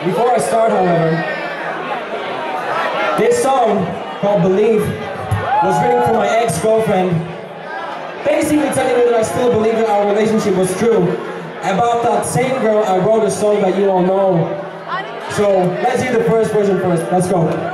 Before I start, however, this song called Believe was written for my ex-girlfriend, basically telling her that I still believe that our relationship was true. About that same girl, I wrote a song that you all know. So let's hear the first version first. Let's go.